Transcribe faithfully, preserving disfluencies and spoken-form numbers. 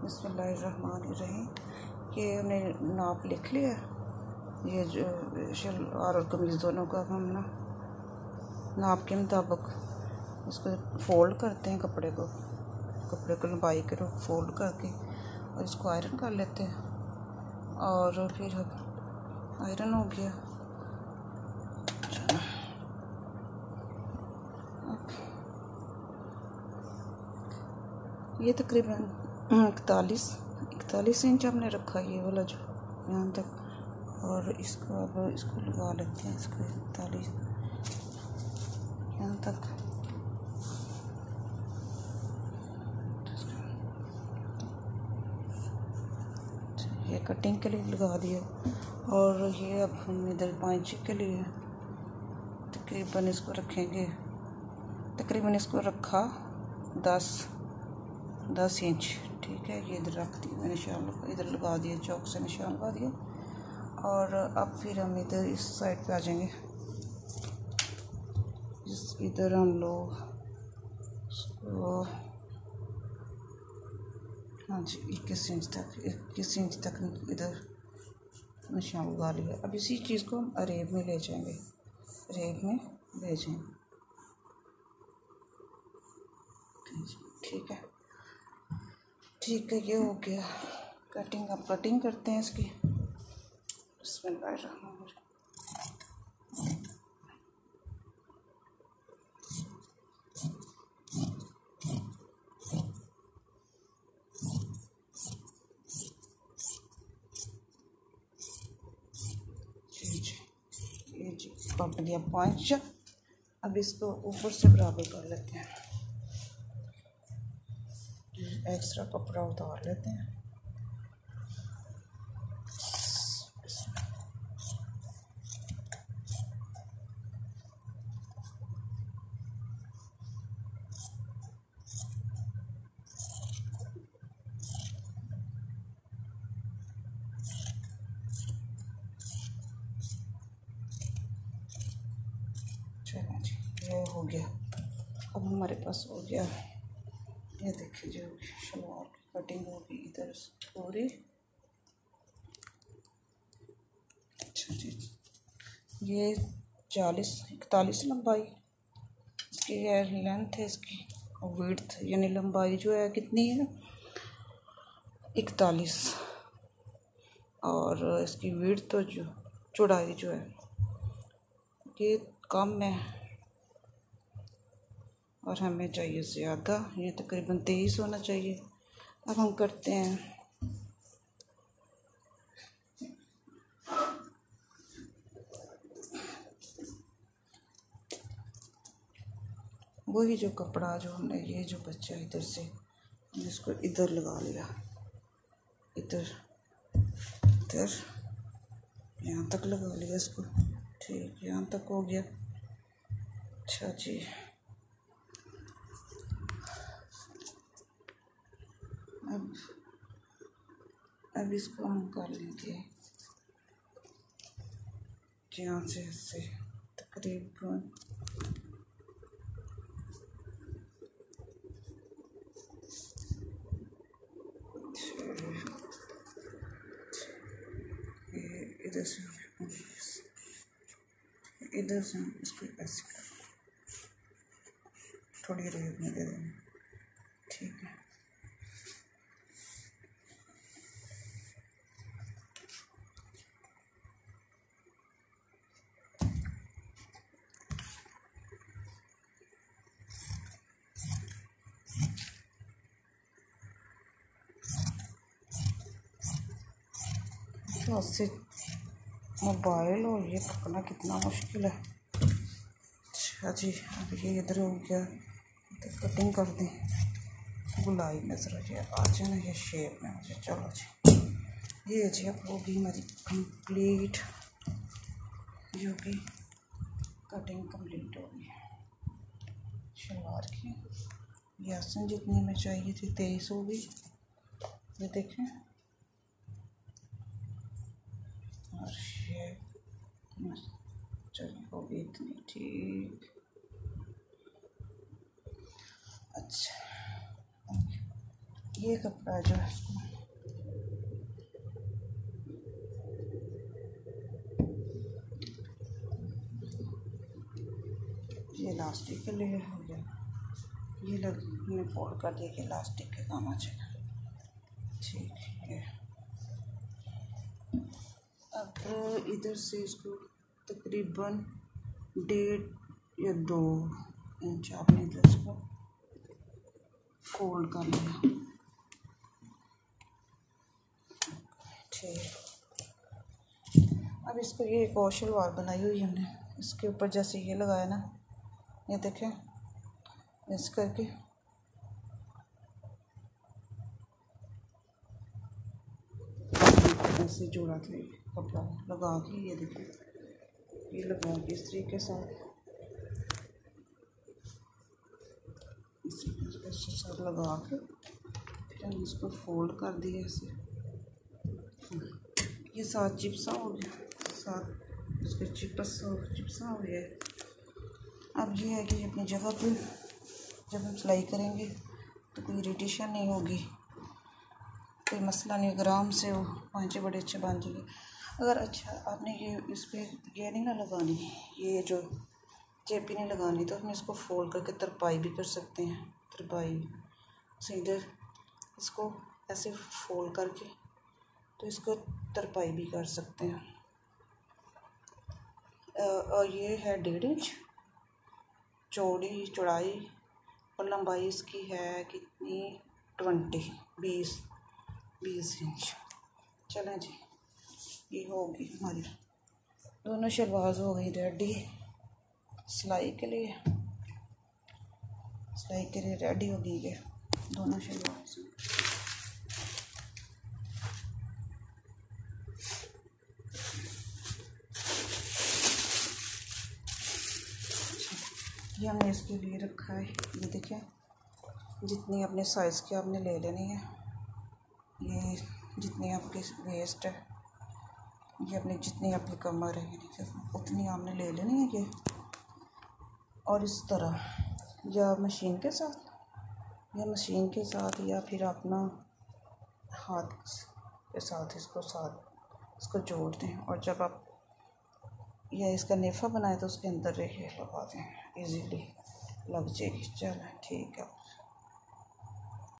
बिस्मिल्लाहिर्रहमानिर्रहीम। ये हमने नाप लिख लिया। ये जो शलवार और कमीज़ दोनों का हम ना नाप के मुताबिक उसको फोल्ड करते हैं। कपड़े को कपड़े को लंबाई के फोल्ड करके और इसको आयरन कर लेते हैं। और फिर अब आयरन हो गया। ये तकरीबन इकतालीस इकतालीस इंच हमने रखा, ये वाला जो यहाँ तक। और इसको अब इसको लगा लेते हैं, इसको इकतालीस यहाँ तक। ये कटिंग के लिए लगा दिया। और ये अब हम इधर पांचे के लिए तकरीबन इसको रखेंगे। तकरीबन इसको रखा दस दस इंच, ठीक है। ये इधर रख दिया मैंने, निशान इधर लगा दिया, चौक से निशान लगा दिया। और अब फिर हम इधर इस साइड पे आ जाएंगे। इस इधर हम लोग इसको हाँ जी इक्कीस इंच तक इक्कीस इंच तक इधर निशान लगा लिया। अब इसी चीज़ को हम अरेब में ले जाएंगे, अरेब में ले जाएंगे, ठीक है ठीक है। ये हो गया कटिंग। अब कटिंग करते हैं इसकी। बिस्मिल्लाहिर्रहमानिर्रहीम। जी जी ये जी पक दिया पाँच। अब इसको ऊपर से बराबर कर लेते हैं। एक्स्ट्रा कपड़ा उतार लेते हैं। चलो जी ये हो गया। अब हमारे पास हो गया, ये देखिए जो शलवार की कटिंग होगी इधर पूरी। अच्छा जी, ये चालीस इकतालीस लंबाई इसकी है, लेंथ है इसकी। और विड्थ यानी लंबाई जो है कितनी है, इकतालीस। और इसकी विड्थ तो जो चौड़ाई जो है ये कम है और हमें चाहिए ज़्यादा, ये तकरीबन तेईस होना चाहिए। अब हम करते हैं वही जो कपड़ा जो हमने ये जो बच्चा इधर से इसको इधर लगा लिया, इधर इधर यहाँ तक लगा लिया इसको, ठीक यहाँ तक हो गया। अच्छा जी अब अब इसको हम कर लेंगे यहाँ से ऐसे तकरीबन इधर से इधर से हम इसको ऐसे कर थोड़ी रेत में दे देंगे, ठीक है। तो उससे मोबाइल और ये पकड़ना कितना मुश्किल है। अच्छा जी अब ये इधर हो गया, तो कटिंग कर दें। गुलाई नजर ये आ जाए ना, ये शेप में आ जाए। चलो जी ये जी अब होगी हमारी कंप्लीट, जो कि कटिंग कंप्लीट होगी शलवार की। ये आसन जितनी में चाहिए थी तेईस होगी, ये देखें। और ये चलिए होगी इतनी, ठीक। अच्छा ये कपड़ा जो है इसको ये इलास्टिक के लिए हो गया, ये लग मैंने फोल्ड कर दिया कि इलास्टिक के काम आ जाएगा। ठीक है, अब इधर से इसको तकरीबन डेढ़ या दो इंच आपने इधर इसको फोल्ड कर लिया। ठीक, अब इसको ये एक और शलवार बनाई हुई हमने, इसके ऊपर जैसे ये लगाया ना, ये देखें इस करके ऐसे जोड़ा था, कपड़ा लगा के, ये देखें ये लगा के इस तरीके से इस तरीके से सब लगा के फिर हम इसको फोल्ड कर दिए ऐसे। ये साथ चिप्सा हो गया, साथ उसके चिप्स चिप्सा हो गया। अब ये है कि अपनी जगह पे जब हम सिलाई करेंगे तो कोई इरिटेशन नहीं होगी, कोई मसला नहीं, आराम से वो पांचे बड़े अच्छे बन जाएंगे। अगर अच्छा आपने ये इस पर ये नहीं ना लगानी, ये जो चेपी नहीं लगानी, तो हम इसको फोल्ड करके तरपाई भी कर सकते हैं। तरपाई सीधे इसको ऐसे फोल्ड करके तो इसको तरपाई भी कर सकते हैं। और ये है डेढ़ इंच चौड़ी चौड़ाई और लंबाई इसकी है कितनी, ट्वेंटी बीस बीस इंच। चलें जी, ये होगी हमारी दोनों शलवार हो गई रेडी सिलाई के लिए। सिलाई के लिए रेडी हो गई है दोनों शलवार। ये हमने इसके लिए रखा है, ये देखिए जितनी अपने साइज़ की आपने ले लेनी है, ये जितनी आपकी वेस्ट है, ये अपनी जितनी आपकी कमर है उतनी आपने ले लेनी है ये। और इस तरह या मशीन के साथ या मशीन के साथ या फिर अपना हाथ के साथ इसको साथ इसको जोड़ दें, और जब आप या इसका नेफा बनाए तो उसके अंदर रेखे लगा दें, इजीली लग जाएगी। चलो ठीक है।